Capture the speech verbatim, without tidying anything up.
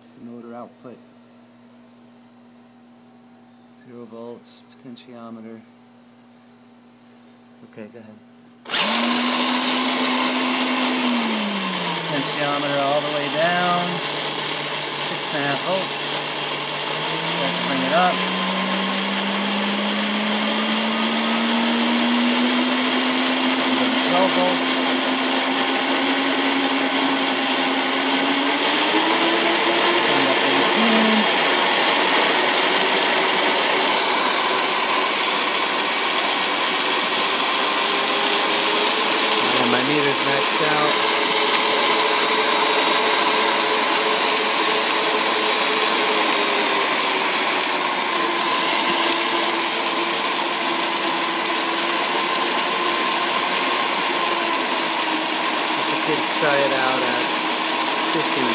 That's the motor output. Zero volts, potentiometer. Okay, go ahead. Potentiometer all the way down. Six and a half volts. Let's bring it up. twelve volts. My meter's maxed out. Let the kids try it out at fifteen.